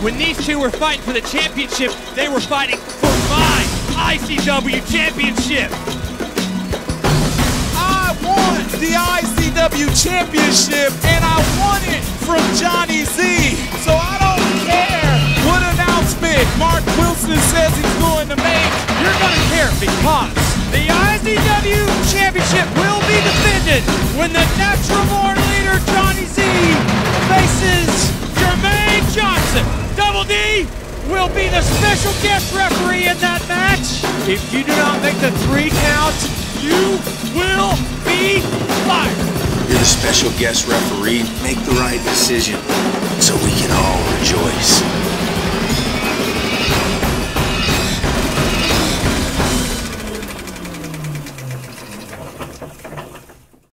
When these two were fighting for the championship, they were fighting for my ICW championship. I won the ICW championship, and I won it from Johnny Z. So I don't care what announcement Mark Wilson says he's going to make. You're going to care because the ICW championship will be defended when the natural born leader Johnny Z faces Jermaine Johnson. Double D will be the special guest referee in that match. If you do not make the 3 count, you will be fired. You're the special guest referee. Make the right decision so we can all rejoice.